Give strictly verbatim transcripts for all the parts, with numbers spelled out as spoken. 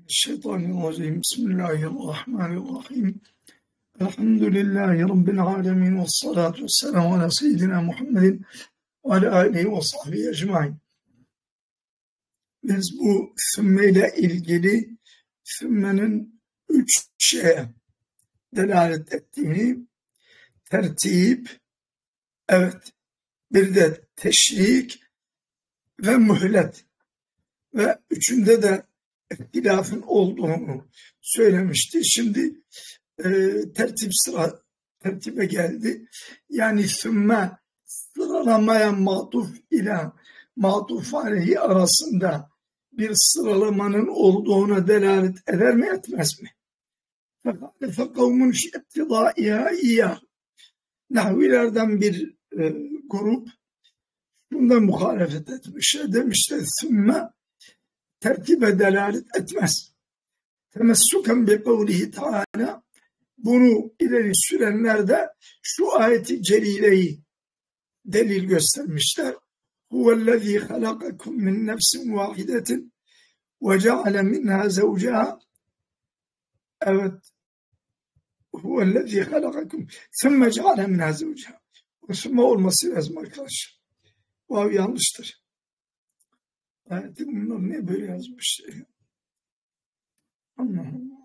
Mineşşeytanirracim. Bismillahirrahmanirrahim. Elhamdülillahi Rabbil alemin. Ve salatu ve selamu ala seyyidina Muhammedin ve ala alihi ve sahbihi ecmaîn. Biz bu sümme ile ilgili sümmenin üç şeye delalet ettiğini, tertip, evet, bir de teşrik ve mühlet ve üçünde de ihtilafın olduğunu söylemişti. Şimdi e, tertip sıra tertibe geldi. Yani sümme sıralamaya matuf ile matuf aleyhi arasında bir sıralamanın olduğuna delalet eder mi etmez mi? فَقَالَ kavmun şe'tidâiha iyyâh. Nahvilerden bir e, grup bundan muhalefet etmişler. Demişler sümme tertibe delalet etmez. Temessuken bi kavlihi Teala, bunu ileri sürenler de şu ayeti celileyi delil göstermişler. Huvellezî halakakum min nefsin vâhidetin ve ceale minhâ zevceha. Evet. Huvellezî halakakum sümme ceale minhâ zevceha. O sümme olması lazım arkadaşlar. Vav yanlıştır. Ayeti bunlar niye böyle yazmış? Allah Allah.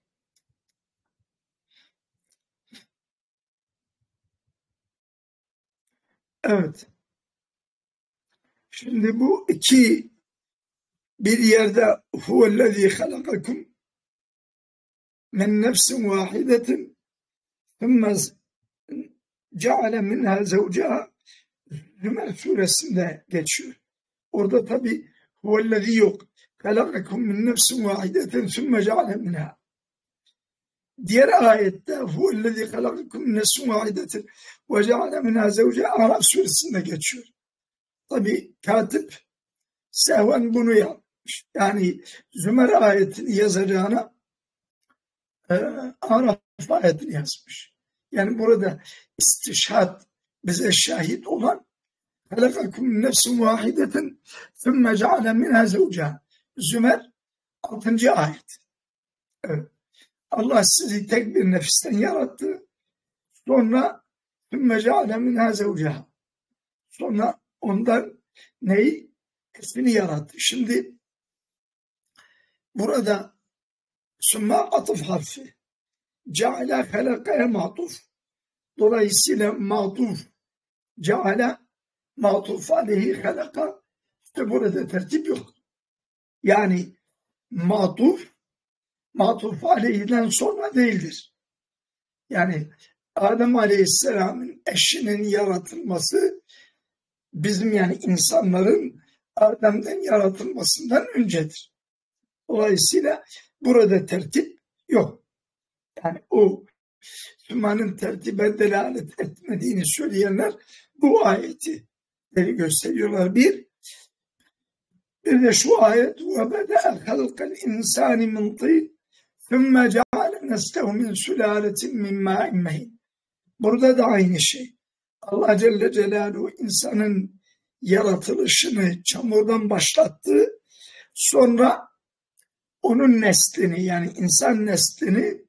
Evet. Şimdi bu iki bir yerde huvellezî halakakum min nefsin vâhidetin thumme ceale minhâ zevceha Zümer suresinde geçiyor. Orada tabi huvellezî yok. Halakakum min nefsin vâhideten thumme ceale minhâ. Diğer ayette huvellezî halakakum min nefsin vâhideten ve ceale minhâ zevceha Araf suresinde geçiyor. Tabi katip sehven bunu yapmış. Yani Zümer ayetini yazacağına e, Araf ayetini yazmış. Yani burada istişhad bize şahit olan halakakum min nefsin vâhideten thumme ceale minhâ zevceha. Zümer altıncı ayet. Evet. Allah sizi tek bir nefisten yarattı. Sonra thumme ceale minhâ zevceha. Sonra ondan neyi? Esmini yarattı. Şimdi burada sümme atıf harfi. Ceale halakaya matuf. Dolayısıyla matuf ceale matuf aleyhi halaka. İşte burada tertip yok. Yani matuf matuf aleyhiden sonra değildir. Yani Adem Aleyhisselam'ın eşinin yaratılması bizim yani insanların Adem'den yaratılmasından öncedir. Dolayısıyla burada tertip yok. Yani o Sümme'nin tertibe delalet etmediğini söyleyenler bu ayeti gösteriyorlar. Bir, bir de şu ayet وَبَدَأَ خَلْقَ الْاِنْسَانِ مِنْ طِينٍ ثُمَّ جَعَلَ نَسْلَهُ مِنْ سُلَالَةٍ مِنْ مَاءٍ مَهِينٍ. Burada da aynı şey. Allah Celle Celaluhu insanın yaratılışını çamurdan başlattı. Sonra onun neslini yani insan neslini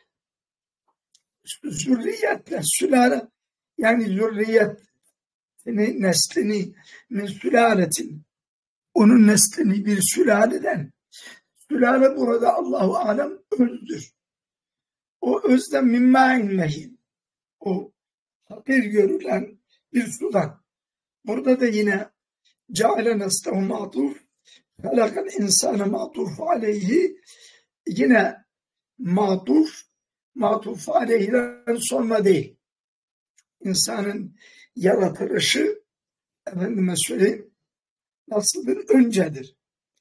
zürriyetle, sülale yani zürriyetini, neslini min sülaletin onun neslini bir sülaleden, sülale burada Allahu alem özdür. O özden min mâin mehin. O hakir görülen bir sudan. Burada da yine ceale neslehu ma'tuf, halakal insane ma'tuf aleyhi, yine ma'tuf, ma'tuf aleyhiden sonra değil. İnsanın yaratılışı, efendime söyleyeyim, nasıldır? Öncedir.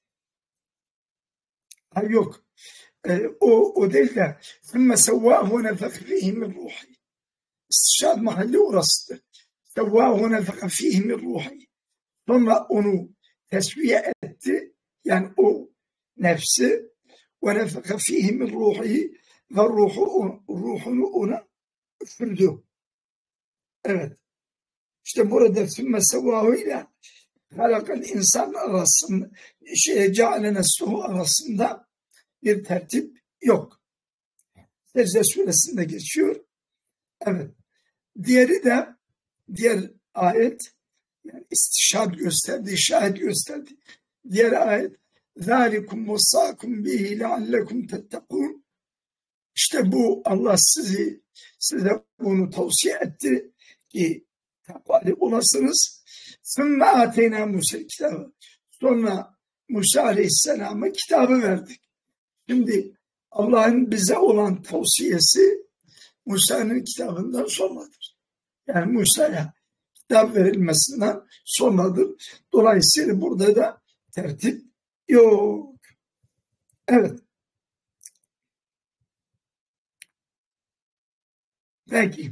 Ha yok. E, o, o değil de ثُمَّ سَوَّاهُ وَنَفَخَ فِيهِ مِنْ رُوحِهِ. İstişhad mahalli orasıdır. سَوَّاهُ وَنَفَخَ فِيهِ مِنْ رُوحِهِ. Sonra onu tesviye etti. Yani o nefsi وَنَفَخَ فِيهِ مِنْ رُوحِهِ ve ruhu, ruhunu ona üfürdü. Evet. İşte burada ثُمَّ سَوَّاهُ ile halakal insan arasında şey ceale nesluhu arasında bir tertip yok. Secde suresinde geçiyor. Evet. Diğeri de diğer ayet, yani istişhad gösterdi, şahit gösterdi. Diğer ayet ذَٰلِكُمْ وَصَّاكُمْ بِهِ لَعَلَّكُمْ تَتَّقُونَ. İşte bu Allah sizi size bunu tavsiye etti ki takvali olasınız. ثُمَّ آتَيْنَا مُوسَى kitabı. Sonra Musa Aleyhisselam'a kitabı verdik. Şimdi Allah'ın bize olan tavsiyesi Musa'nın kitabından sonradır. Yani Musa'ya kitap verilmesinden sonradır. Dolayısıyla burada da tertip yok. Evet. Peki.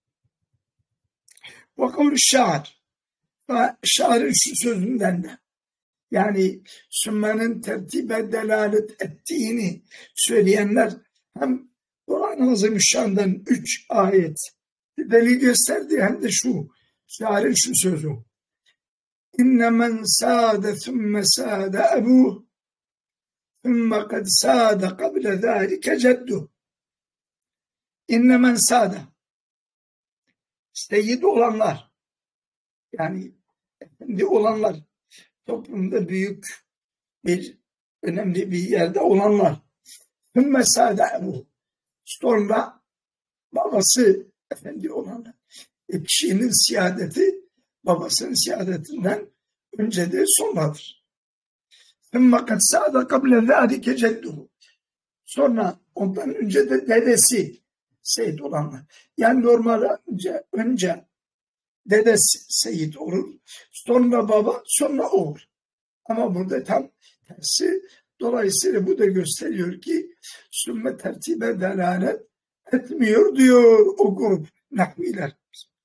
Ve kavlu şair. Şairin şu sözünden de, yani sünnenin tertibe delalet ettiğini söyleyenler hem Kur'an-ı Azimüşşan'dan üç ayet delil gösterdi, hem de şu şairin şu sözü. İnne men sâde thumme sâde ebuh thumme kad sâde kable zâlike cedduh. İnne men sâde, seyyid olanlar, yani efendi olanlar, toplumda büyük bir, önemli bir yerde olanlar. Thumme sâde ebuh, sonra babası efendi olanlar. E, kişinin siyadeti babasının siyadetinden öncedir, sonradır. ثُمَّ قَدْ سَعَدَ قَبْلَ ذَٰلِكَ جَدُّهُ. Sonra ondan önce de dedesi seyit olanlar. Yani normal önce, önce dedesi seyit olur, sonra baba, sonra oğul. Ama burada tam tersi. Dolayısıyla bu da gösteriyor ki sünnet tertibe delalet etmiyor diyor o grup nahviler.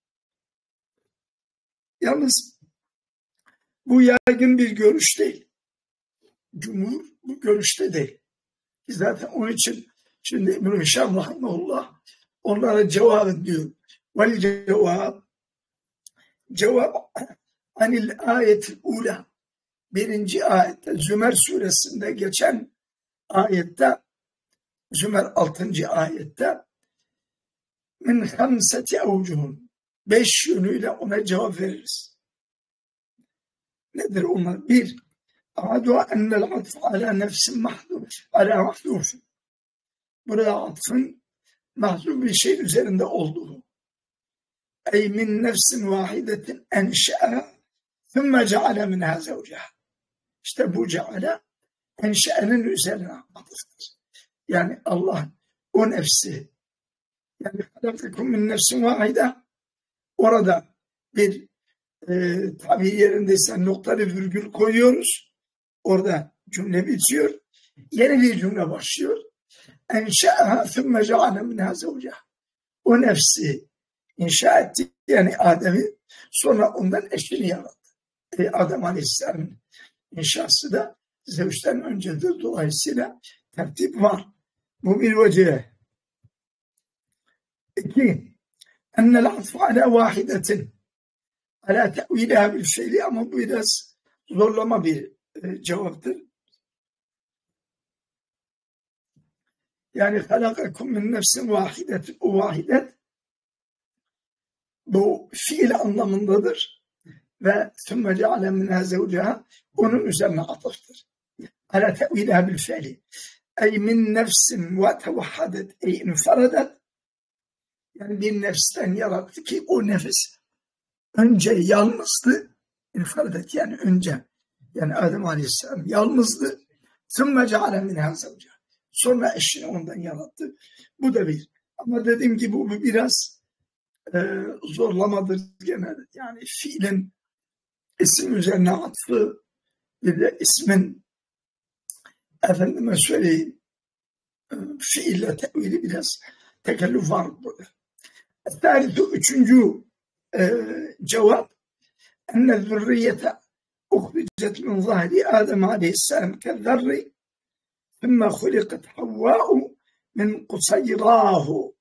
Yalnız bu yaygın bir görüş değil. Cumhur bu görüşte değil. Zaten onun için şimdi İbn-i Hişam rahimahullah onlara cevap diyor. Vel cevap cevap anil ayetil ula, birinci ayette, Zümer suresinde geçen ayette, Zümer altıncı ayette, min hamseti avcuhun, beş yönüyle ona cevap veririz. Nedir onlar? Bir, a'du ennel atf ala nefsin mahduf, ala mahduf. Burada atfın mahduf bir şey üzerinde olduğu. Ey min nefsin vahidetin enşe'a thumma ceale minha zevceha. İşte bu ceale enşe'nin üzerine atıftır. Yani Allah o nefsi, yani halakakum min nefsin vahide, orada bir e, tabi yerindeyse noktalı virgül koyuyoruz. Orada cümle bitiyor. Yeni bir cümle başlıyor. Enşe'ha thumme ceale minha zevceha. O nefsi inşa etti, yani Adem'i, sonra ondan eşini yarattı. E, Adem Aleyhisselam'ın inşası da zevçten öncedir. Dolayısıyla tertip var. Bu bir vecih. İki, ennel atfu ala vahidetin ala te'vilâ bil fiili, ama bu biraz zorlama bir e, cevaptır. Yani halakakum min nefsin vahidetin, o vahidet bu fiil anlamındadır ve ثُمَّ جَعَلَ مِنْهَا زَوْجَهَا onun üzerine atıftır. عَلَى تَأْوِيلَهَا بِالْفَعْلِ ey min nefsin ve tevahhadet ey infaradet, yani bir nefsten yarattı ki o nefis önce yalnızdı, infaradet yani önce, yani Adem Aleyhisselam yalnızdı. ثُمَّ جَعَلَ مِنْهَا زَوْجَهَا, sonra eşini ondan yarattı. Bu da bir. Ama dediğim gibi bu biraz e, zorlamadır genelde. Yani fiilin isim üzerine atfı, bir de ismin efendime söyleyeyim fiille tevili biraz tekellüf var burada. Tarihi üçüncü e, cevap enne zürriyete uhricet min zahri Adem Aleyhisselam kezzerri thumma hulikat Havva'u min kusayrahu.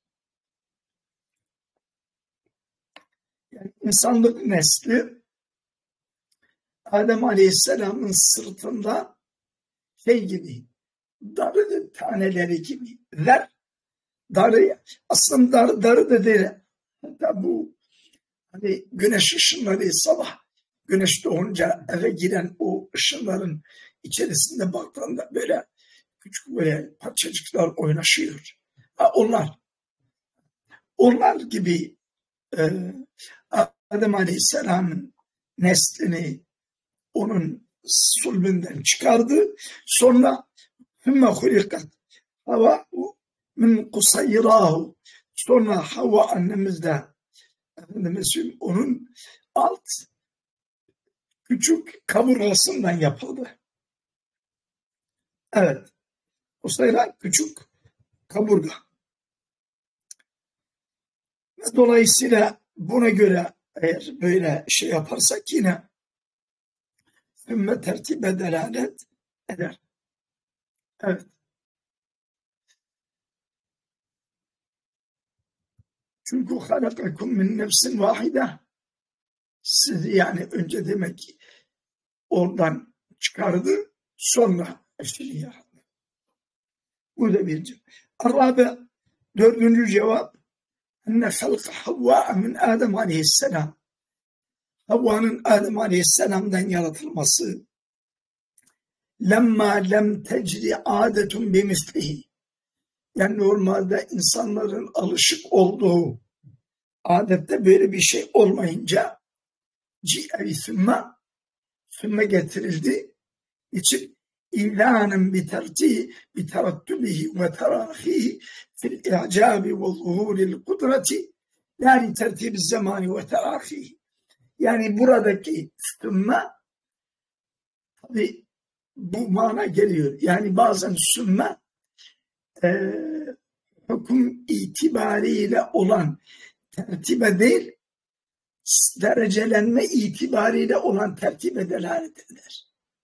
Yani insanlık nesli Adem Aleyhisselam'ın sırtında şey gibi, darı taneleri gibi. Zer, darı, aslında darı, darı da değil. Hatta bu hani güneş ışınları sabah, güneş doğunca eve giren o ışınların içerisinde baktığında böyle küçük böyle parçacıklar oynaşıyor. Ha, onlar, onlar gibi e, Adem Aleyhisselam'ın neslini onun sulbünden çıkardı. Sonra ثُمَّ خُلِقَتْ Havva min kusayyirahu. Sonra Havva annemiz de efendim, onun alt küçük kaburgasından yapıldı. Evet. Kusayra küçük kaburga. Dolayısıyla buna göre eğer böyle şey yaparsak yine ümme tertibe delalet eder. Evet. Çünkü halakakum min nefsin vahide. Sizi yani önce demek ki oradan çıkardı, sonra eşini yarattı. Bu da bir cevap. Arabe, dördüncü cevap, enne halka Havva min Adem aleyhisselam. Havva'nın Adem aleyhisselam'dan yaratılması, lemma lem tecri adetun bimislihi. Yani normalde insanların alışık olduğu adette böyle bir şey olmayınca ci'evi sümme sümme getirildi. için ilanen biterti biterattübihi ve terahihi fil i'cabi ve zuhuril kudreti yani tertibi zamani ve terahihi. Yani buradaki sümme tabi bu mana geliyor. Yani bazen sümme e, hüküm itibariyle olan tertibe değil, derecelenme itibariyle olan tertibe delalet eder.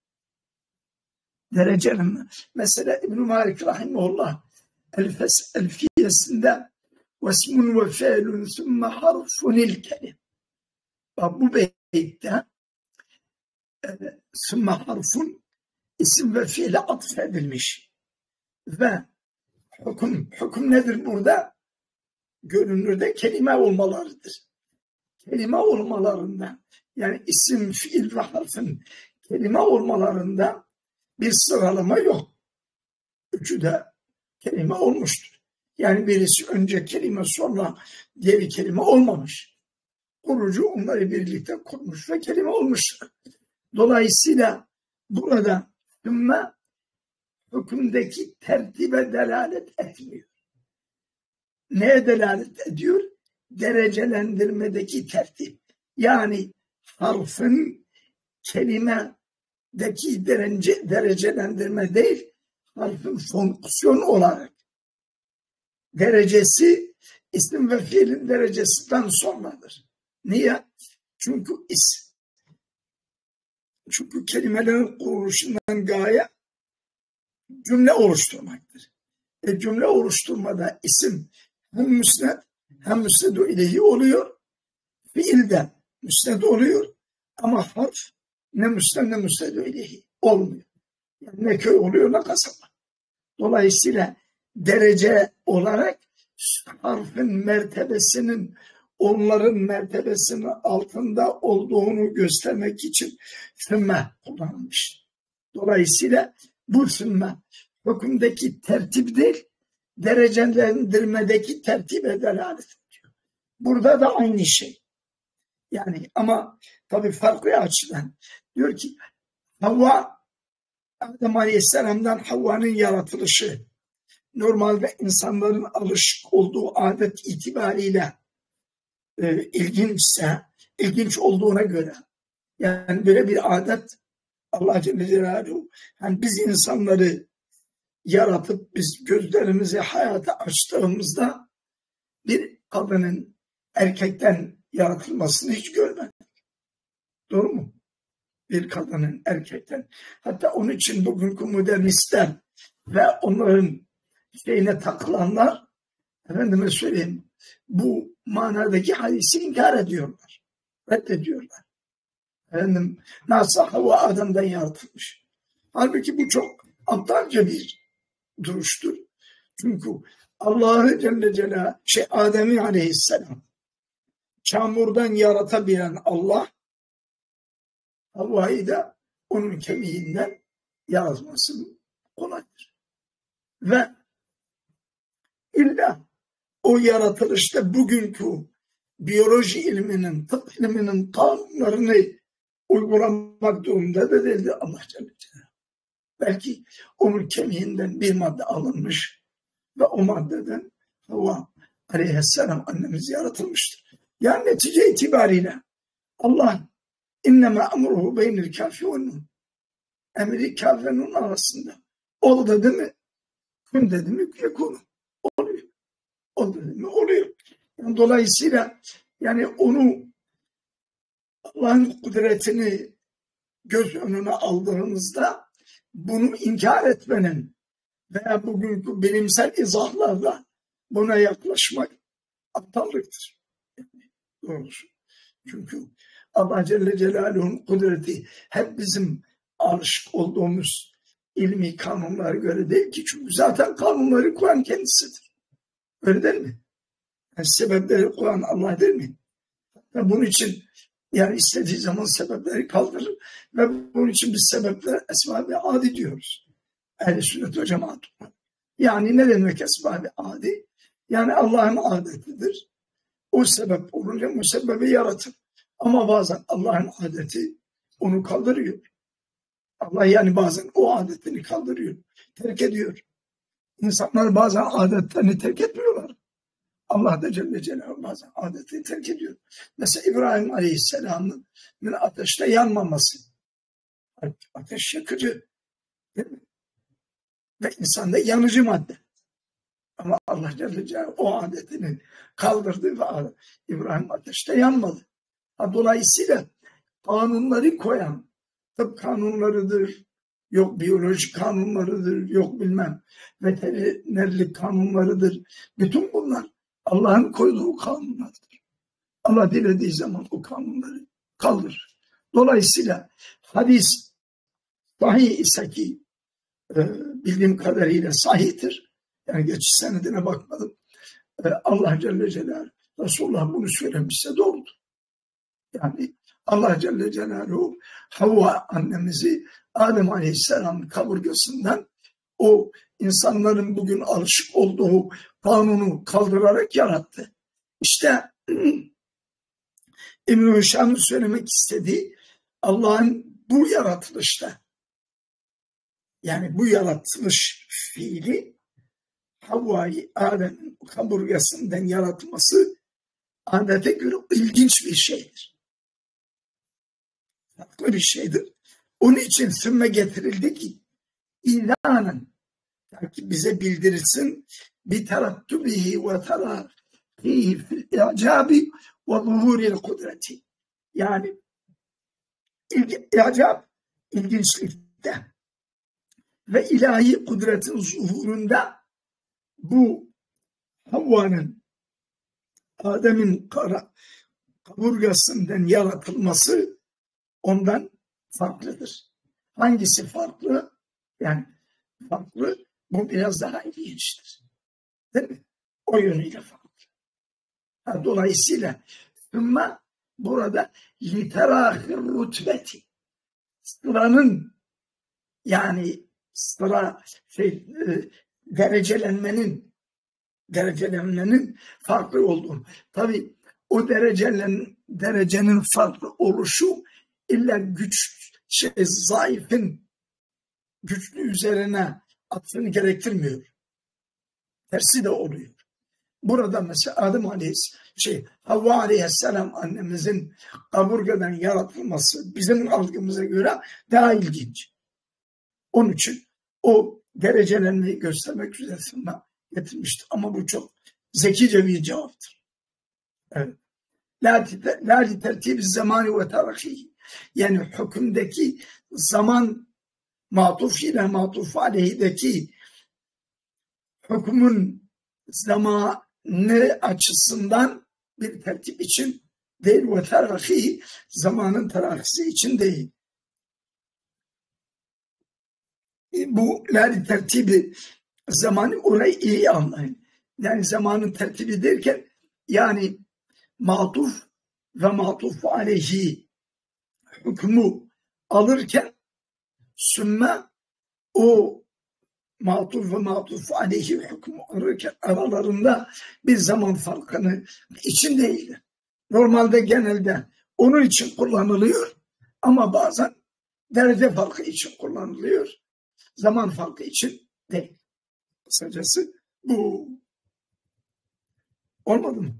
Derecelenme. Mesela İbn-i Malik Rahimullah Elfiyesinde vesmun ve fe'lun sümme harfunil kelim. Bu beytte sümme harfun isim ve fiile atfedilmiş. Ve hüküm, hüküm nedir burada? Görünürde kelime olmalarıdır. Kelime olmalarında yani isim, fiil ve harfin kelime olmalarında bir sıralama yok. Üçü de kelime olmuştur. Yani birisi önce kelime sonra diğeri kelime olmamış. Kurucu onları birlikte kurmuş ve kelime olmuştur. Dolayısıyla burada sümme hükümdeki tertibe delalet etmiyor. Neye delalet ediyor? Derecelendirmedeki tertip. Yani harfin kelimedeki derece, derecelendirme değil, harfin fonksiyon olarak derecesi isim ve fiilin derecesinden sonradır. Niye? Çünkü isim. Çünkü kelimelerin kuruluşundan gaye cümle oluşturmaktır. E cümle oluşturmada isim hem müsned hem müsnedu ileyhi oluyor. Fiil de müsned oluyor. Ama harf ne müsned ne müsnedu ileyhi olmuyor. Yani ne köy oluyor ne kasaba. Dolayısıyla derece olarak harfin mertebesinin onların mertebesinin altında olduğunu göstermek için sümme kullanılmış. Dolayısıyla bu sümme hükümdeki tertip değil, derecelendirmedeki tertibe delalet ediyor. Burada da aynı şey. Yani ama tabii farklı açıdan. Diyor ki Havva, Adem Aleyhisselam'dan Havva'nın yaratılışı normalde insanların alışık olduğu adet itibariyle e, ilginçse, ilginç olduğuna göre yani böyle bir adet Allah Celle Celaluhu yani biz insanları yaratıp biz gözlerimizi hayata açtığımızda bir kadının erkekten yaratılmasını hiç görmedik. Doğru mu? Bir kadının erkekten. Hatta onun için bugünkü modernistler ve onların şeyine takılanlar efendime söyleyeyim bu manadaki hadisi inkar ediyorlar. Reddediyorlar. Efendim nasıl Havva Adem'den yaratılmış. Halbuki bu çok aptalca bir duruştur. Çünkü Allah'ı Celle Celaluhu, şey Adem'i aleyhisselam çamurdan yaratabilen Allah, Havva'yı da onun kemiğinden yaratması kolaydır. Ve illa o yaratılışta bugünkü biyoloji ilminin, tıp ilminin kanunlarını uygulamak durumunda da değildi Allah Celle Celaluhu. Belki onun kemiğinden bir madde alınmış ve o maddeden Havva aleyhisselam annemiz yaratılmıştır. Yani netice itibariyle Allah innema emruhu beynil kâfi ve nun. Emri kâfi ve nun arasında. Ol dedi mi? Kun dedi mi? Yekûn. Oluyor. Ol dedi mi? Oluyor. Yani dolayısıyla yani onu Allah'ın kudretini göz önüne aldığımızda bunu inkar etmenin veya bugünkü bilimsel izahlarla buna yaklaşmak aptallıktır. Yani doğrusu. Çünkü Allah Celle Celaluhu'nun kudreti hep bizim alışık olduğumuz ilmi kanunlara göre değil ki. Çünkü zaten kanunları koyan kendisidir. Öyle değil mi? Yani sebepleri koyan Allah değil mi? Ve bunun için yani istediği zaman sebepleri kaldırır ve bunun için biz sebepler esbab-ı adi diyoruz. Ehl-i sünnet ve cemaat. Yani ne demek esbab-ı adi? Yani Allah'ın adetidir. O sebep olunca musebbebi yaratır. Ama bazen Allah'ın adeti onu kaldırıyor. Allah yani bazen o adetini kaldırıyor, terk ediyor. İnsanlar bazen adetlerini terk etmiyorlar. Allah da Celle Celaluhu bazen adetini terk ediyor. Mesela İbrahim Aleyhisselam'ın ateşte yanmaması. Ateş yakıcı. Değil mi? Ve insanda yanıcı madde. Ama Allah Celle Celaluhu o adetini kaldırdı ve İbrahim ateşte yanmadı. Dolayısıyla kanunları koyan, tıp kanunlarıdır, yok biyolojik kanunlarıdır, yok bilmem veterinerlik kanunlarıdır. Bütün bunlar Allah'ın koyduğu kanunlardır. Allah dilediği zaman o kanunları kaldırır. Dolayısıyla hadis sahih ise ki e, bildiğim kadarıyla sahihtir. Yani geçiş senedine bakmadım. E, Allah Celle Celaluhu Resulullah bunu söylemişse doğrudur. Yani Allah Celle Celaluhu Havva annemizi Adem Aleyhisselam'ın kaburgasından o insanların bugün alışık olduğu kanunu kaldırarak yarattı. İşte İbn-i Hişam'ın söylemek istediği Allah'ın bu yaratılışta yani bu yaratılış fiili Havva'yı Adem'in kaburgasından yaratması adete göre ilginç bir şeydir. Farklı bir şeydir. Onun için sümme getirildi ki ilanen ki bize bildirilsin bir terattübihi ve terahihi fil i'cabi ve zuhuril kudreti. Yani i'cab ilginçlikte ve ilahi kudretin zuhurunda bu Havva'nın Adem'in kaburgasından yaratılması ondan farklıdır. Hangisi farklı? Yani farklı. Bu biraz daha ilginçtir. Değil mi? O yönüyle farklı. Ha, dolayısıyla ama burada literahir rutbeti sıranın yani sıra şey, e, derecelenmenin derecelenmenin farklı olduğunu. Tabii o derecelerin derecenin farklı oluşu illa güç şey zayıfın güçlü üzerine atfını gerektirmiyor. Tersi de oluyor. Burada mesela Adem Aleyhisselam, şey Havva Aleyhisselam annemizin kaburgadan yaratılması bizim algımıza göre daha ilginç. Onun için o derecelenmeyi göstermek üzere getirmiştir. Ama bu çok zekice bir cevaptır. Evet. La li tertibi zamanı ve tarakihi. Yani hükümdeki zaman matuf ile matuf aleyhideki hükmün zamanı açısından bir tertip için değil ve tarakihi zamanın terakisi için değil. Bu la li tertibi Zamanı orayı iyi anlayın. Yani zamanın tertibi derken yani matuf ve matuf aleyhi hükmü alırken sümme o matuf ve matuf aleyhi hükmü alırken aralarında bir zaman farkını için değil. Normalde genelde onun için kullanılıyor ama bazen derece farkı için kullanılıyor. Zaman farkı için değil. Kısacası bu. Olmadı mı?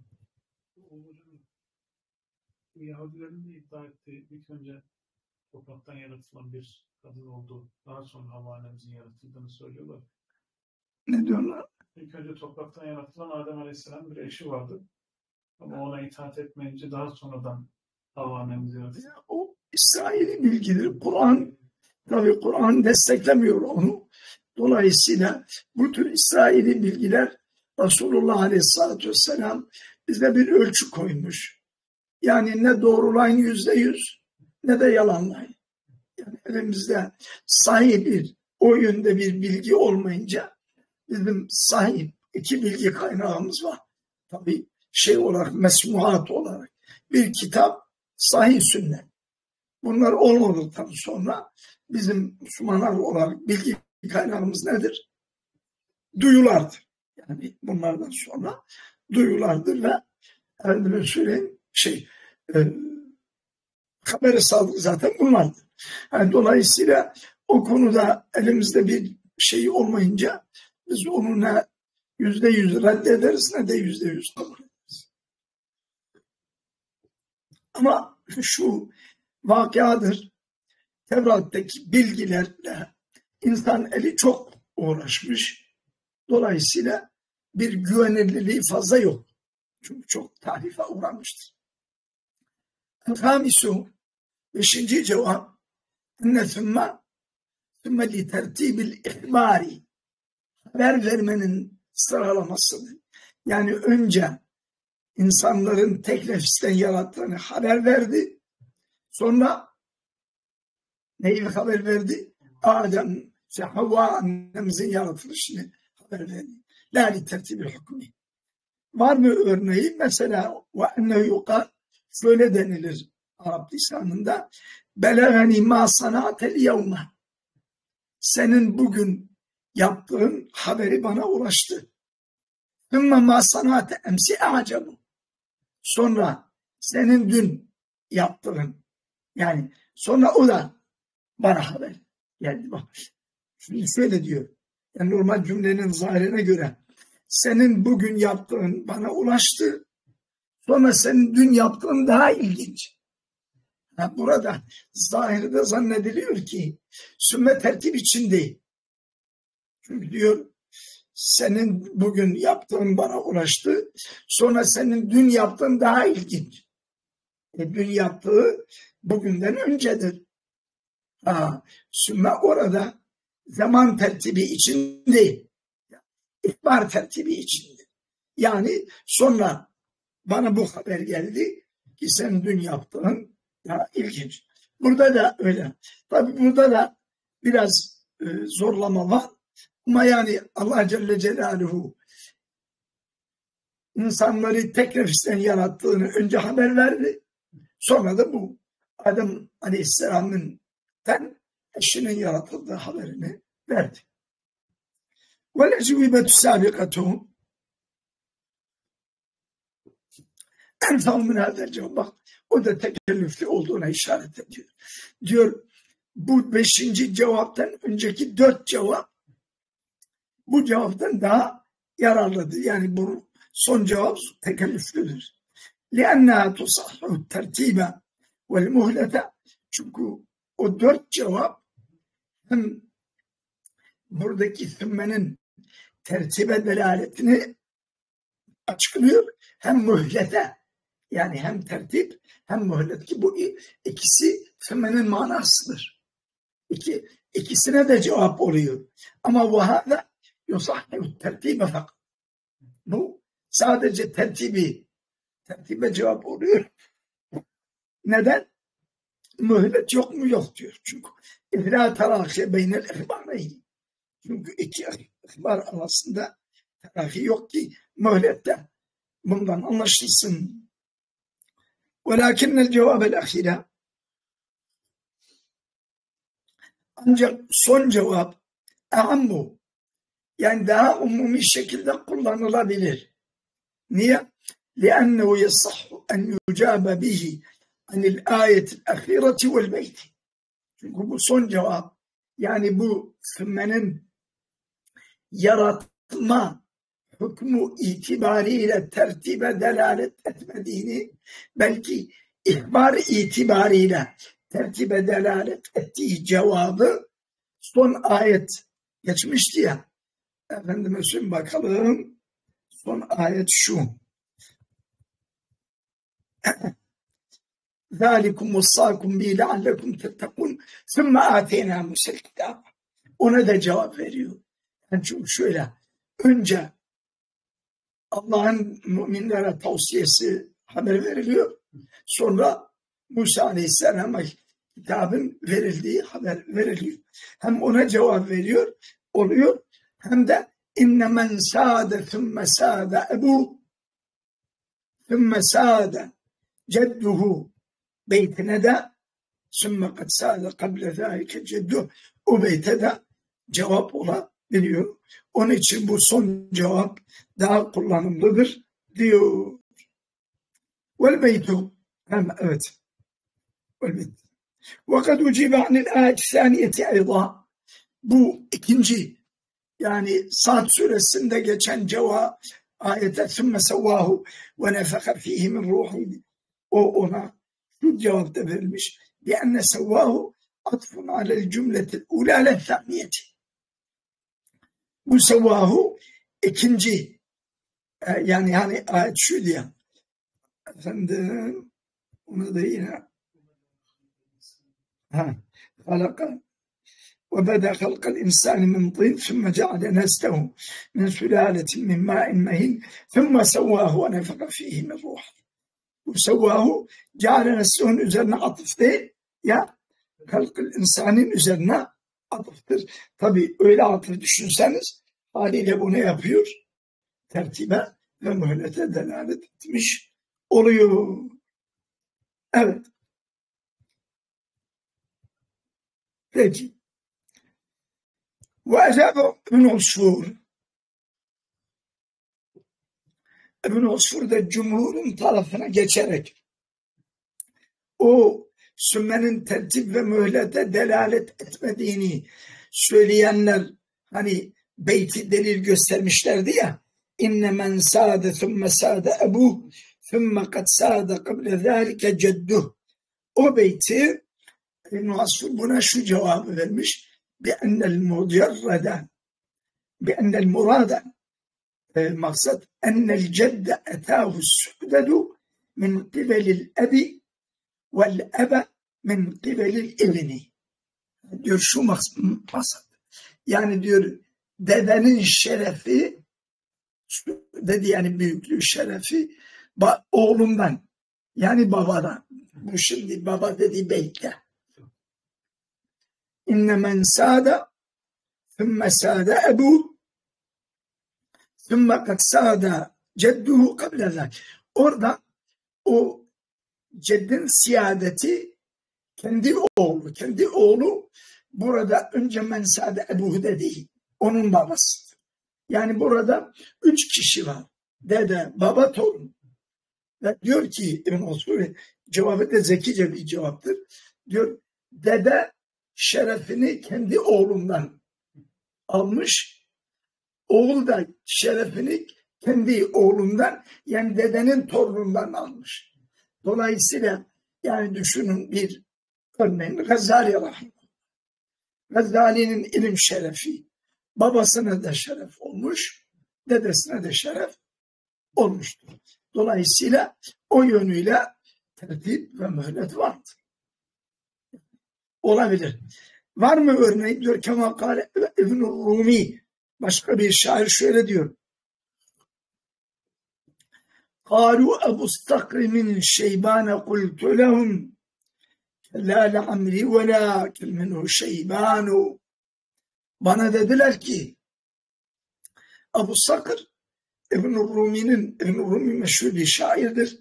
Yahudilerin de iddia ettiği ilk önce topraktan yaratılan bir kadın oldu. Daha sonra Havva annemizin yaratıldığını söylüyorlar. Ne diyorlar? İlk önce topraktan yaratılan Adem Aleyhisselam bir eşi vardı. Ama ona itaat etmeyince daha sonradan Havva annemiz yaratıldı. O İsrail'i bilgidir. Kur'an tabii Kur'an desteklemiyor onu. Dolayısıyla bu tür İsrail'i bilgiler Resulullah Aleyhisselatü Vesselam bize bir ölçü koymuş. Yani ne doğrulayın yüzde yüz ne de yalanlayın. Yani elimizde sahih bir o yönde bir bilgi olmayınca bizim sahih iki bilgi kaynağımız var. Tabii şey olarak mesmuhat olarak bir kitap sahih sünnet. Bunlar olmadıktan sonra bizim Müslümanlar olarak bilgi kaynağımız nedir? Duyulardır. Yani bunlardan sonra duyulardır ve efendime söyleyeyim şey e, haberi sağlık zaten bunlardır. Yani dolayısıyla o konuda elimizde bir şey olmayınca biz onu ne yüzde yüz reddederiz ne de yüzde yüz kabul ederiz. Ama şu vakadır. Tevrat'taki bilgilerle insan eli çok uğraşmış. Dolayısıyla bir güvenilirliği fazla yok. Çünkü çok tahrife uğramıştır. Hamisu, beşinci cevap, enne sümme, sümme li tertibil ihbari, haber vermenin sıralamasıdır. Yani önce insanların tek nefisten yarattığını haber verdi. Sonra neyi haber verdi? Adem, işte Havva annemizin yaratılışını haber verdi. La li tertibil hükmü. Var mı örneği? Mesela ve ennehu yukal, şöyle denilir Arap lisanında, belagani ma sanatel yevme. Senin bugün yaptığın haberi bana ulaştı. Hümme ma sanate emsi acabu. Sonra senin dün yaptığın, yani sonra o da bana haber geldi. Bak, şimdi şöyle diyor. Yani normal cümlenin zahirine göre senin bugün yaptığın bana ulaştı. Sonra senin dün yaptığın daha ilginç. Ha, burada zahirde zannediliyor ki sümme tertip için değil. Çünkü diyor senin bugün yaptığın bana ulaştı. Sonra senin dün yaptığın daha ilginç. E, dün yaptığı bugünden öncedir. Ha, sümme orada zaman tertibi için değil. İhbar tertibi içindir. Yani sonra bana bu haber geldi ki sen dün yaptığın daha ilginç. Burada da öyle. Tabii burada da biraz e, zorlama var. Ama yani Allah Celle Celaluhu insanları tek nefisten yarattığını önce haber verdi. Sonra da bu Adem Aleyhisselam'ın eşinin yaratıldığı haberini verdi. وَالْاَجْوِبَةُ سَابِقَتُهُ اَنْفَوْ مِنْ هَذَا الْجَوَابِ. Bak, o da tekellüflü olduğuna işaret ediyor. Diyor, bu beşinci cevaptan önceki dört cevap bu cevaptan daha yararlıdır. Yani bu son cevap tekellüflüdür. لِأَنَّهَا تُصَحُّ التَّرْتِيبَ وَالْمُهْلَةَ. Çünkü o dört cevap hem buradaki sümmenin tertibe delaletini açıklıyor, hem mühlete, yani hem tertip hem mühlet ki bu ikisi sümmenin manasıdır. İki, ikisine de cevap oluyor. Ama bu hâzâ yusahhihu tertibe fakat. Bu sadece tertibi, tertibe cevap oluyor. Neden? Mühlet yok mu? Yok diyor. Çünkü İzlâ terâşe beynel ihbâreyn. Çünkü iki ihbar arasında terafi yok ki mühlette. Bundan anlaşılsın. Velakinnel cevabel ahire, ancak son cevap e'ammu, yani daha umumi şekilde kullanılabilir. Niye? لأنه يصح أن يجاب به عن الآية الأخيرة والبيت. Çünkü bu son cevap, yani bu sümmenin yaratma hükmü itibariyle tertibe delalet etmediğini, belki ihbar itibariyle tertibe delalet ettiği cevabı son ayet geçmişti ya. Efendime söyleyeyim bakalım. Son ayet şu. ذَٰلِكُمْ وَصَّاكُمْ بِهِ لَعَلَّكُمْ تَتَّقُونَ ثُمَّ آتَيْنَا مُوسَى الْكِتَابَ. Ona da cevap veriyor. Yani çünkü şöyle, önce Allah'ın müminlere tavsiyesi haber veriliyor. Sonra Musa Aleyhisselam'a kitabın verildiği haber veriliyor. Hem ona cevap veriyor, oluyor, hem de inne men sâde thumme sâde ebu thumme sâde cedduhu beytine de sümme kad sâde kable zâike cedduhu, o beyte de cevap olabiliyor. Onun için bu son cevap daha kullanımlıdır diyor. Vel beytu, hem evet. Vel beytu. Ve kad ucibe anil ayet saniyeti ayda. Bu ikinci, yani Sad suresinde geçen cevap ayete sümme sevvahu ve nefeka fihi min ruhi. O ona şu cevap da verilmiş. Bi enne sevvahu atfun alel cümletil ula lethâmiyeti. Bu sevvahu ikinci, yani hani ayet şu diye. Efendim onu da yine ha halaka ve beda halkal insani min tin sümme ceale neslehu min sülaletin min ma'in mehin sümme sevvahu ve nefeka fihi min ruhi. Bu sevvahu ceale neslehu'nun üzerine atıf değil ya, halkal insanın üzerine atıftır. Tabi öyle atıf düşünseniz haliyle bunu yapıyor, tertibe ve mühlete delalet etmiş oluyor. Evet. Peki. Ve ecâbe İbn Usfur. İbn Usfur da cumhurun tarafına geçerek o sümmenin tertip ve mühlete delalet etmediğini söyleyenler hani beyti delil göstermişlerdi ya, inne men sâde thumme sâde ebuh thumme kad sâde kable zâlike cedduh. O beyti İbn Usfur buna şu cevabı vermiş: bi ennel mucerrede bi ennel murade, maksat ennel cedde etâhu su'dedu min kibelil ebi vel ebe min kibelil ibni. Diyor şu maksat, yani diyor dedenin şerefi, dedi yani büyüklüğü şerefi oğlundan, yani babadan. Bu şimdi baba dediği beytle. İnne men sâde thumme sâde ebu thumme kad sâde cedduhu kable zâlike. Orada o ceddin siyadeti kendi oğlu, kendi oğlu burada önce men sâde ebuhu de değil, onun babası. Yani burada üç kişi var. Dede, baba, torun. Ve diyor ki İbn Usfur, cevabı da zekice bir cevaptır. Diyor dede şerefini kendi oğlundan almış. Oğul da şerefini kendi oğlundan, yani dedenin torunundan almış. Dolayısıyla yani düşünün bir örneğin Gazali Rahim. Gazali'nin ilim şerefi babasına da şeref olmuş, dedesine de şeref olmuştur. Dolayısıyla o yönüyle tertip ve mühlet vardır. Olabilir. Var mı örneği? Diyor Kemal Kale İbn Rumi, başka bir şair şöyle diyor: قالوا أبو الصقر من شيبان قلت لهم لا لعمري ولكن منه شيبان Bana dediler ki Ebu Sakır İbn-i Rumi'nin, İbn-i Rumi meşhur bir şairdir.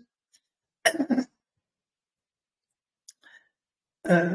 Ee,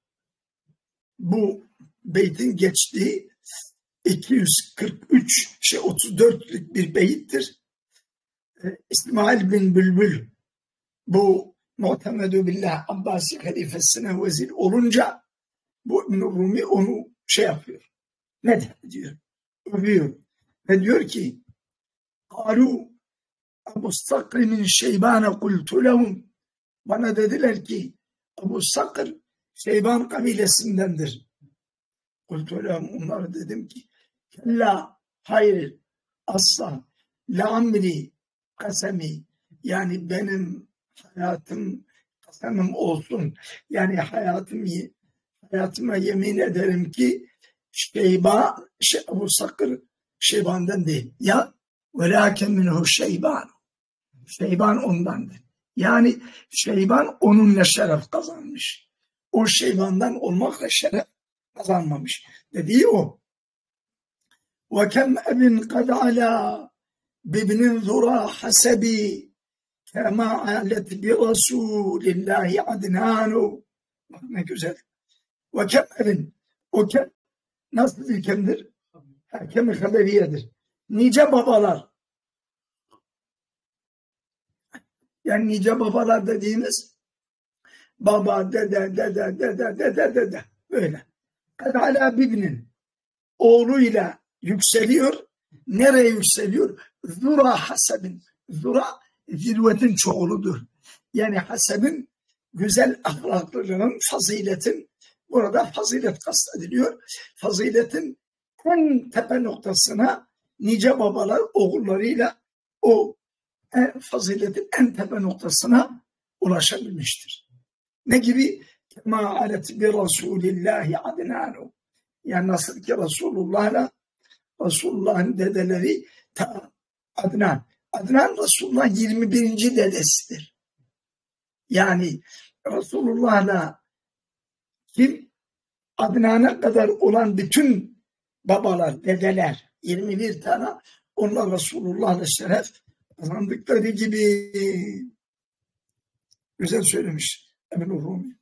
bu beytin geçtiği iki yüz kırk üç şey otuz dörtlük bir beyittir. Ee, İsmail bin Bülbül bu Mu'temedü Billah Abbasi halifesine vezir olunca bu İbn-i Rumi onu şey yapıyor. Ne diyor? Övüyor. Ve diyor ki Kalu Ebu Sakr min Şeybane kultu lehum. Bana dediler ki Ebu Sakr Şeyban kabilesindendir. Kultu lehum. Onlara dedim ki kella hayır asla la amri kasemi yani benim hayatım kasemim olsun. Yani hayatım hayatıma yemin ederim ki Şeyban şey, Ebu Sakr Şeyban'dan değil. Ya velaken minhu Şeyban. Şeyban ondandır. Yani Şeyban onunla şeref kazanmış. O Şeyban'dan olmakla şeref kazanmamış. Dediği o. Ve kem ebin kad ala bibnin zura hasebi kema alet bi Resulillahi adnanu. Bak ne güzel. Ve kem ebin. O kem nasıl bir kemdir? Kem-i haberiyedir. Nice babalar. Yani nice babalar dediğimiz baba, dede, dede, dede, dede, dede. Böyle. Kad ala bibnin oğluyla yükseliyor. Nereye yükseliyor? Zura hasebin. Zura zirvetin çoğuludur. Yani hasebin güzel ahlaklılığın, faziletin, burada fazilet kastediliyor. Faziletin en tepe noktasına nice babalar oğullarıyla o en, faziletin en tepe noktasına ulaşabilmiştir. Ne gibi? Kema alet bi Resulillahi adnanu. Yani nasıl ki Resulullah'la Resulullah'ın dedeleri ta Adnan. Adnan Resulullah'ın yirmi birinci dedesidir. Yani Resulullah'la kim? Adnan'a kadar olan bütün babalar, dedeler, yirmi bir tane onlar Resulullah'la şeref kazandıkları gibi. Güzel söylemiş Emin Rumi.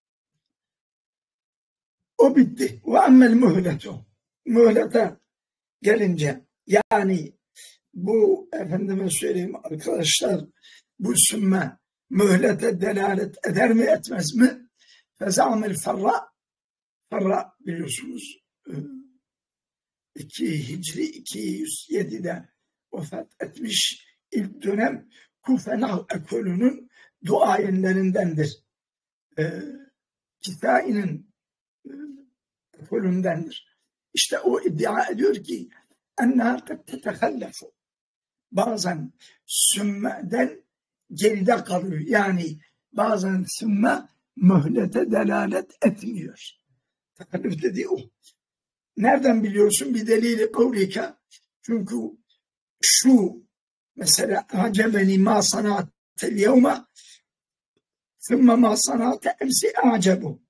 O bitti. Ve emmel mühletu. Mühlete gelince yani bu efendime söyleyeyim arkadaşlar bu sümme mühlete delalet eder mi etmez mi? Fezamel Farra Farra biliyorsunuz iki Hicri iki yüz yedi'de vefat etmiş ilk dönem Kufenah ekolünün duayenlerindendir. Ee, Kisai'nin e, ekolündendir. İşte o iddia ediyor ki enneha kad tetehallafu. Bazen sümmeden geride kalıyor. Yani bazen sümme mühlete delalet etmiyor. Tehalluf dediği o. Nereden biliyorsun? Bir delili kavlike. Çünkü şu mesela acebeni ma sanatel yevme sümme ma sanate emsi acebu.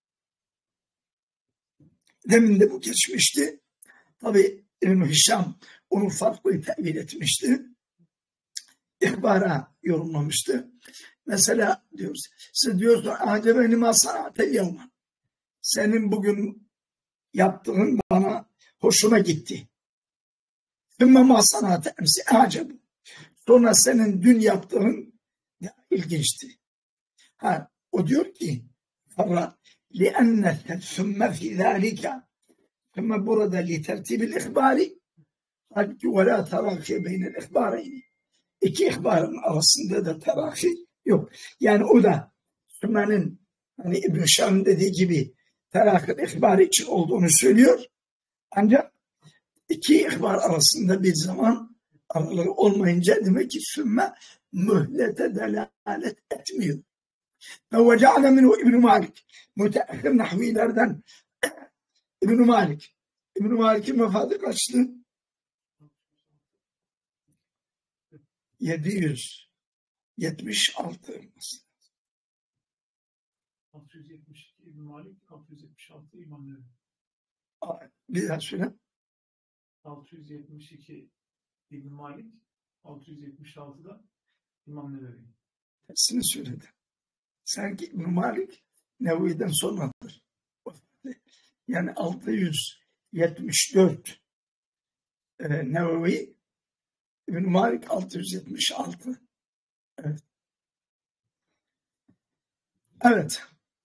Demin de bu geçmişti. Tabi İbn-i Hişam onu farklı tevil etmişti. İhbara yorumlamıştı. Mesela diyoruz, siz diyorsunuz acebeni ma sanatel yevme. Senin bugün yaptığın bana hoşuma gitti. Sümme ma sanate emsi acebu. Sonra senin dün yaptığın ya, ilginçti. Ha, o diyor ki Farra لِأَنَّ ثُمَّ فِي ذَٰلِكَ ثُمَّ burada لِتَرْتِبِ الْإِخْبَارِ halbuki وَلَا تَرَاخِيَ بَيْنَ الْإِخْبَارَيْنِ İki ihbarın arasında da terahi yok. Yani o da Sümme'nin hani İbn-i Şam'ın dediği gibi terahi ihbarı için olduğunu söylüyor. Ancak iki ihbar arasında bir zaman araları olmayınca demek ki Sümme mühlete delalet etmiyor. Ve ceale minhu İbn-i Malik müteahhir nahvilerden İbn-i Malik. İbn-i Malik'in vefatı kaçtı? yedi yüz yetmiş altı. altı yüz yetmiş iki İbn Malik, altı yüz yetmiş altı İmam Nevevi. Bir daha söyle. altı yüz yetmiş iki İbn Malik, altı yüz yetmiş altıda İmam Nevevi. Tersini söyledi. Sanki İbn Malik Nevevi'den sonradır. Yani altı yüz yetmiş dört e, Nevevi, İbn Malik altı yüz yetmiş altı. Evet. Evet.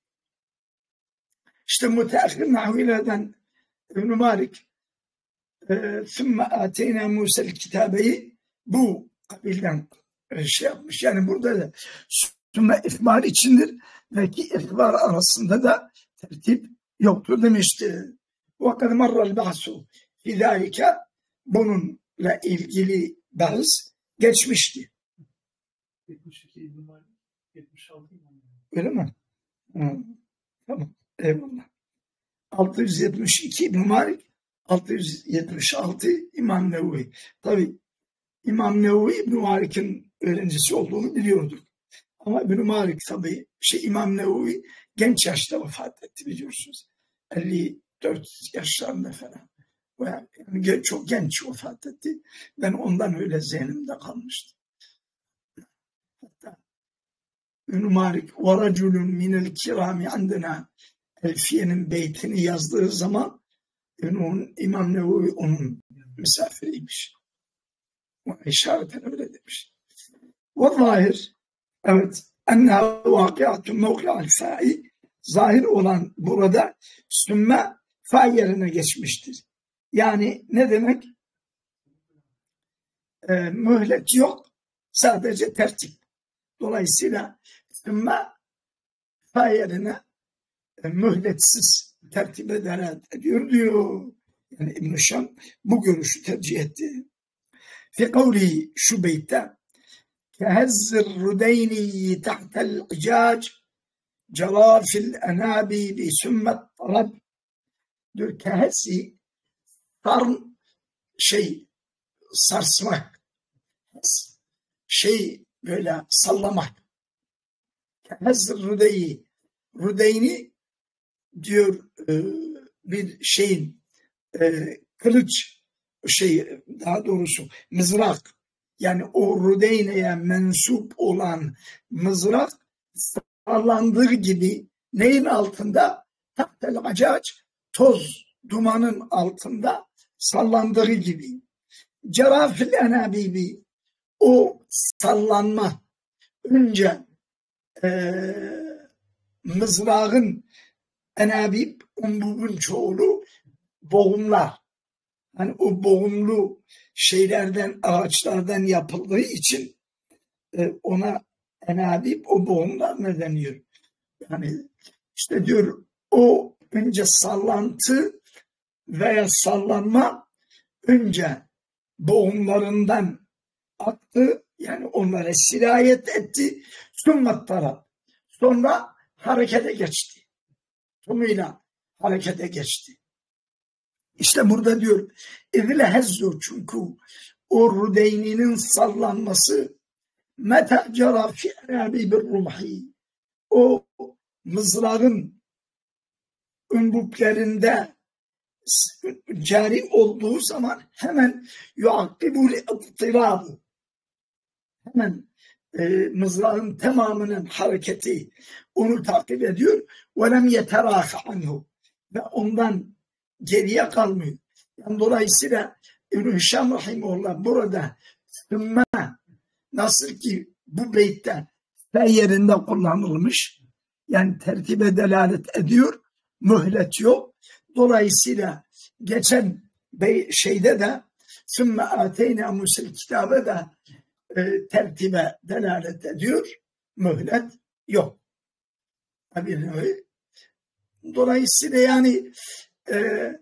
İşte müteahhir nahvilerden İbn Malik ثُمَّ آتَيْنَا مُوسَى الْكِتَابَ'yi bu kabilden şey yapmış. Yani burada da sümme ihbar içindir. Belki ihbar arasında da tertip yoktur demişti. وَقَدْ مَرَّ الْبَحْسُ فِي ذَٰلِكَ bununla ilgili bahis geçmişti. yetmiş iki İbn Malik, yetmiş altı İmam Nevevi. Öyle mi? Hı. Tamam. Eyvallah. altı yüz yetmiş iki İbn Malik, altı yüz yetmiş altı İmam Nevevi. Tabi İmam Nevevi İbn Malik'in öğrencisi olduğunu biliyorduk. Ama İbn Malik tabi şey İmam Nevevi genç yaşta vefat etti biliyorsunuz. elli dört yaşlarında falan. Yani çok genç vefat etti. Ben ondan öyle zihnimde kalmıştım. Hatta İbn Malik وَرَجُلٌ مِنَ الْكِرَامِ عَنْدَنَا Elfiye'nin beytini yazdığı zaman onun, İmam Nevevi onun misafiriymiş. O işareten öyle demiş. وَالظَّاهِرْ evet اَنَّهَا وَاقِعَةٌ مَوْقِعَ الْفَا'i zahir olan burada sümme fa yerine geçmiştir. Yani ne demek? E, mühlet yok. Sadece tertip. Dolayısıyla sümme fa yerine e, mühletsiz tertibe delalet ediyor diyor. Yani İbn-i Şam bu görüşü tercih etti. Fi kavli şu beytte kehezzir rudeyni tahtel icac celafil enabi bi sümmet talab diyor. Kehezzi sarm şey sarsmak, şey böyle sallamak. Kehezzir rudeyni rudeyni diyor e, bir şeyin e, kılıç şey daha doğrusu mızrak, yani o rudeyneye mensup olan mızrak sallandığı gibi neyin altında? Tahtel acac, toz dumanın altında sallandığı gibi. Cerafil enabibi, o sallanma önce e, mızrağın enabib, umbubun çoğulu boğumlar. Hani o boğumlu şeylerden, ağaçlardan yapıldığı için e, ona enabib, o boğumlar ne deniyor? Yani işte diyor o önce sallantı veya sallanma önce boğumlarından aktı, yani onlara sirayet etti. Sümmet taraf. Sonra harekete geçti. Tümüyle harekete geçti. İşte burada diyor evle hezzu, çünkü o rudeyninin sallanması meta cara fi erabi bir rumhi, o mızrağın ümbüklerinde cari olduğu zaman hemen yuakkibul ittirabı, hemen e, mızrağın tamamının hareketi onu takip ediyor. Ve lem yeterâhe anhu, ve ondan geriye kalmıyor. Yani dolayısıyla İbn-i Hişam Rahimullah burada sümme nasıl ki bu beytte fe yerinde kullanılmış, yani tertibe delalet ediyor, mühlet yok. Dolayısıyla geçen şeyde de sümme ateyna Musa'l kitabe de e, tertibe delalet ediyor, mühlet yok. Tabii, dolayısıyla yani e,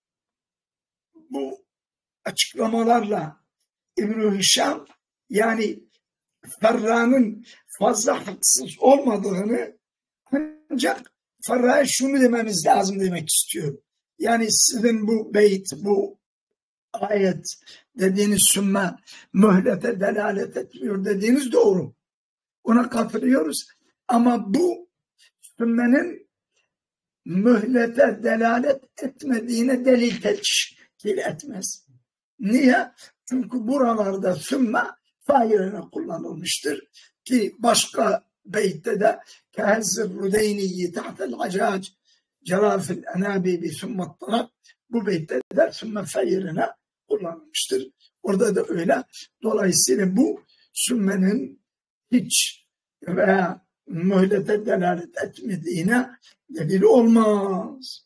bu açıklamalarla İbn-i Hişam yani Ferra'nın fazla haksız olmadığını, ancak Ferra'ya şunu dememiz lazım demek istiyor. Yani sizin bu beyt, bu ayet dediğiniz sümme mühlete delalet etmiyor dediğiniz doğru. Ona katılıyoruz. Ama bu sümmenin mühlete delalet etmediğine delil teşkil etmez. Niye? Çünkü buralarda sümme failine kullanılmıştır. Ki başka beytte de kehezzir rudeyniyi tahtel acac cerafil enabibi sümmet taraf, bu beytte de sümme failine kullanılmıştır. Orada da öyle. Dolayısıyla bu sümmenin hiç veya mühlete delalet etmediğine delil olmaz.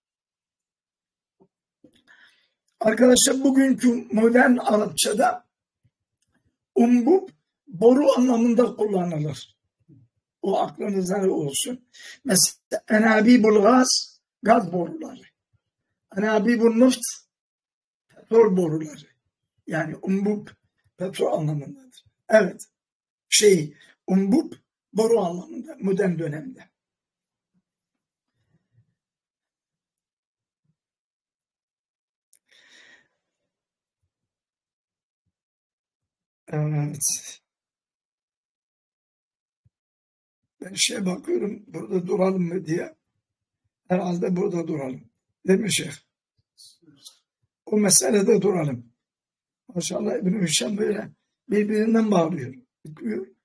Arkadaşlar bugünkü modern Arapçada umbub boru anlamında kullanılır. O aklınızda olsun. Mesela enabibul gaz, gaz boruları. Enabibul neft, petrol boruları. Yani umbub petrol anlamındadır. Evet. Şey, umbub boru anlamında modern dönemde. Evet. Ben şeye bakıyorum, burada duralım mı diye. Herhalde burada duralım. Değil mi Şeyh? O meselede duralım. Maşallah İbn-i Hişam böyle birbirinden bağlıyor. Bitmiyor.